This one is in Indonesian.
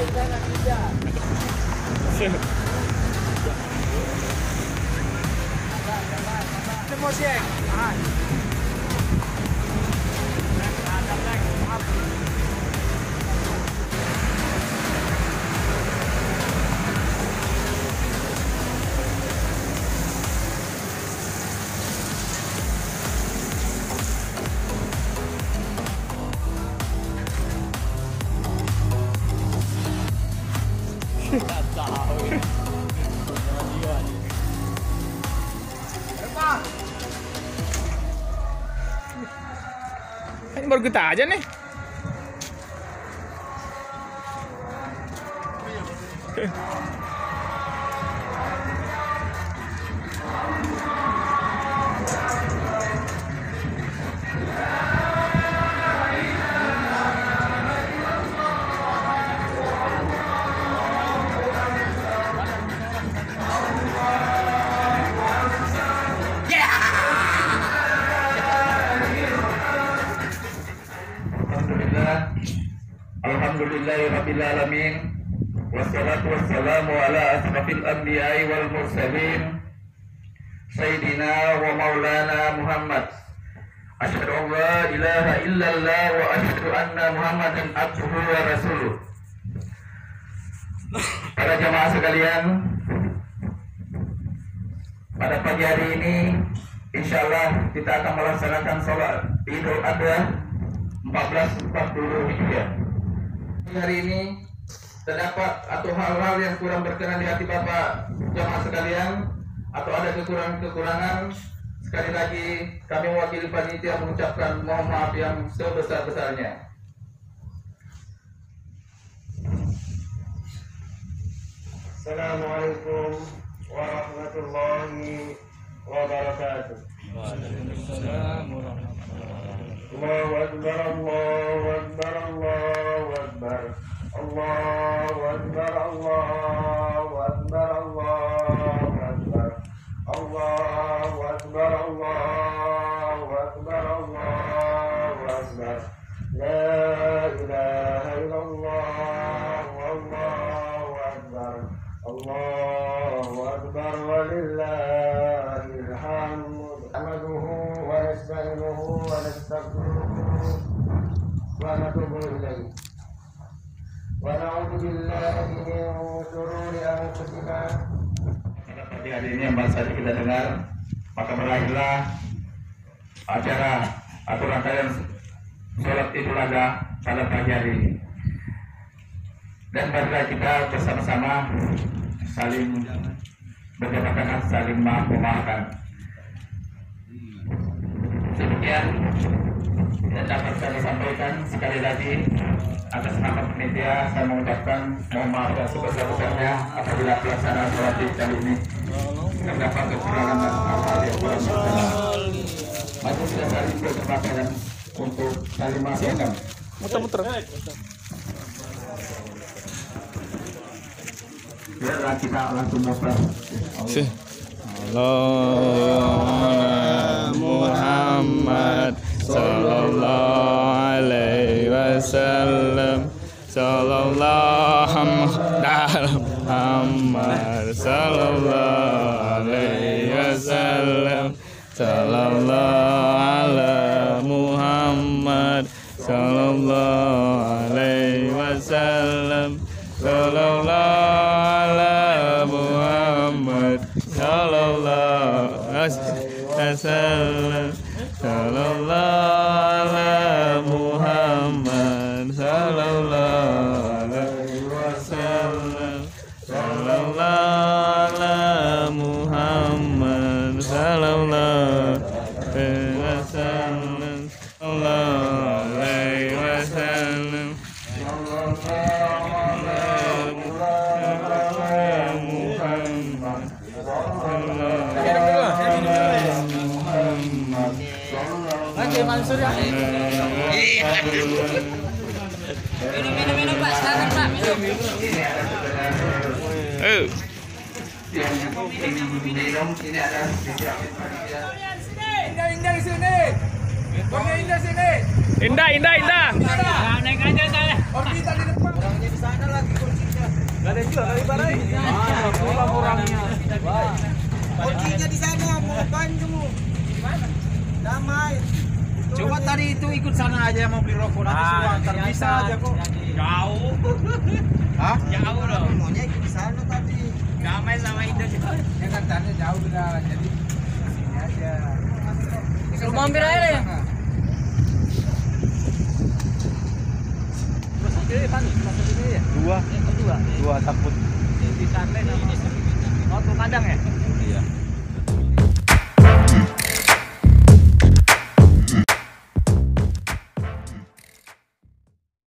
Ini baru kita aja nih. Alhamdulillahirabbil alamin wassalatu wassalamu ala asrafil anbiya'i wal mursalin sayyidina wa maulana Muhammad. Asyhadu an la ilaha illallah wa asyhadu anna Muhammadan abduhu wa rasuluh. Para jamaah sekalian, pada pagi hari ini insyaallah kita akan melaksanakan sholat Idul Adha 1440 Hijriah. Hari ini terdapat atau hal-hal yang kurang berkenan di hati Bapak jamaah sekalian, atau ada kekurangan-kekurangan, sekali lagi kami mewakili panitia mengucapkan mohon maaf yang sebesar-besarnya. Assalamualaikum warahmatullahi wabarakatuh. Waalaikumsalam warahmatullahi wabarakatuh. Allahu Akbar, Allahu Akbar, Allahu Akbar, Allahu Akbar, Allahu Akbar, Allahu Akbar, Allahu Akbar, Allahu Akbar, Allahu Akbar, La ilaha illallah, Allahu Akbar, Allahu Akbar, walillahil hamd. Nahmaduhu wa nasta'inuhu wa nastaghfiruh wa natubu ilayh wa na'udzu billahi min shururi anfusina. Pada pagi hari ini yang baru saja kita dengar, maka berakhirlah acara atau rangkaian sholat Idul Adha pada pagi hari ini. Dan marilah kita bersama-sama saling berjabat tangan, saling memaafkan. Demikian yang dapat kami sampaikan. Sekali lagi atas nama panitia saya mengucapkan mohon maaf yang sebesar-besarnya apabila pelaksanaan sholat Id kali ini terdapat kekurangan dan hal-hal yang kurang berkenan. Mari kita saling berkesempatan untuk saling maafkan. Muter-muter. Biarlah kita langsung muter. Allah Muhammad sallallahu alaihi wasallam, sallallahu Muhammad sallallahu alaihi wasallam, sallallahu ala Muhammad sallallahu alaihi wasallam, sallallahu ala Muhammad sallallahu wasallam, sallallahu ala Muhammad sallallahu alaihi wasallam, sallallahu ala Muhammad sallallahu alaihi wasallam, sallallahu alaihi wasallam, Mansur ya. Minum Pak, silakan Pak, minum. Ini ada Indah di sini. Indah sini. Indah. Naik aja saya. Om kita di depan. Orangnya di sana lagi kursi. Kuncinya di sana, mau ngapain kamu? Damai. Coba tadi itu ikut sana aja mau beli rokok nanti suruh antar bisa aja kok. Jauh. Hah? Jauh dong. Maunya ikut di sana tadi. Damai sama Indo juga. Ya kan tanya jauh udah jadi sini aja. Suruh mampir aja deh. Dua takut. Di sana. Oh, tuh kadang ya? Iya.